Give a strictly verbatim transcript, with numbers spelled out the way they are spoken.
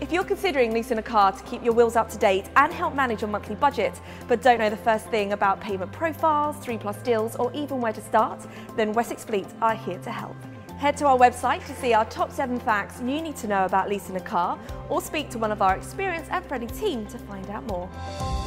If you're considering leasing a car to keep your wheels up to date and help manage your monthly budget, but don't know the first thing about payment profiles, three plus deals, or even where to start, then Wessex Fleet are here to help. Head to our website to see our top seven facts you need to know about leasing a car, or speak to one of our experienced and friendly team to find out more.